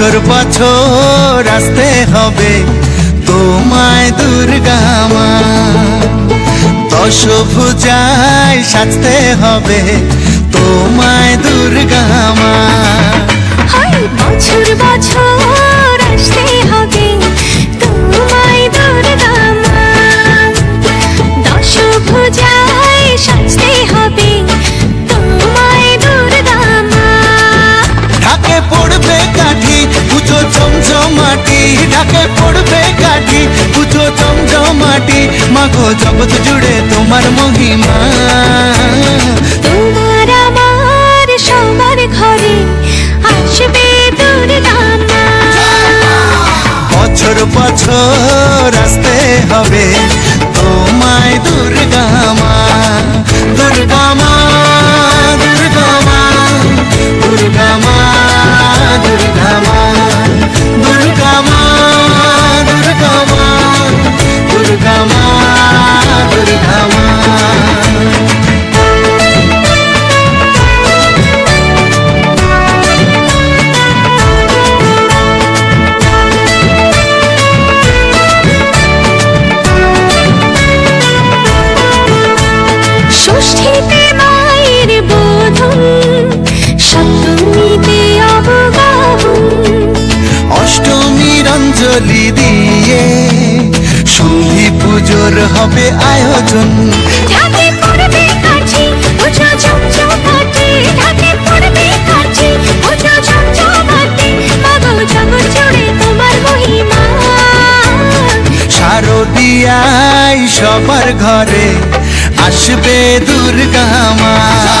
বছর বছর আসতে হবে তোমায় দুর্গা মা, দশভুজায় সাজতে হবে তোমায় দুর্গা মা। বছর বছর আসতে হবে তোমায় দুর্গা মা, দশভুজায় সাজতে হবে তোমায় দুর্গা মা। ঢাকে পড়বে কাঠি পুজো জমজমাটি, ঢাকে পড়বে কাঠি পুজো জমজমাটি, মাগো জগৎ জুড়ে তোমার মহিমা। তোমার আমার সবার ঘরে আসবে দুর্গা মা, বছর বছর আসতে হবে তোমায় দুর্গা মা, দুর্গা মা, দুর্গা মা, দুর্গা মা, দুর্গা মা, দুর্গা মা, দুর্গা মা, দুর্গা মা, দুর্গা মা। ষষ্ঠীতে মায়ের বোধন, সপ্তমীতে অবগাহন, অষ্টমীর অঞ্জলি দিয়ে সন্ধি পুজোর হবে আয়োজন। ঢাকে পড়বে কাঠি পুজো জমজমাটি, ঢাকে পড়বে কাঠি পুজো জমজমাটি, মাগো জগৎ জুড়ে তোমার মহিমা। শারদিয়ায় সবার ঘরে আসবে দুর্গা মা,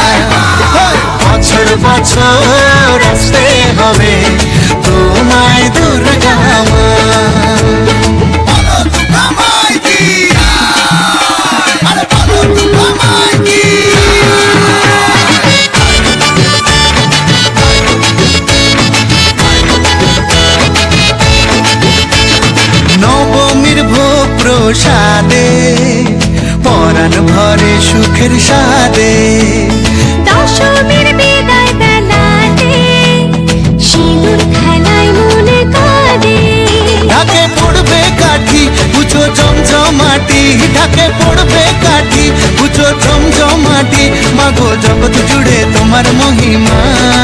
বছর বছর আসতে হবে তোমায় দুর্গা মা। নবমীর ভোগ প্রসাদে পরাণ ভরে সুখের সাদে, দশমীর বিদায় বেলাতে সিঁদুর খেলায় মনে কাঁদে। ঢাকে পড়বে কাঠি পুজো জমজমাটি, ঢাকে পড়বে কাঠি পুজো জমজমাটি, মাগো জগৎ জুড়ে তোমার মহিমা।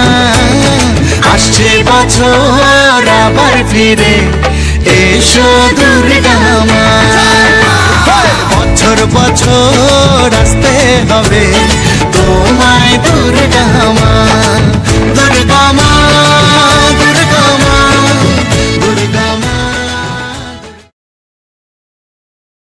আসছে বছর আবার ফিরে এসো দুর্গা মা, বছর বছর আসতে হবে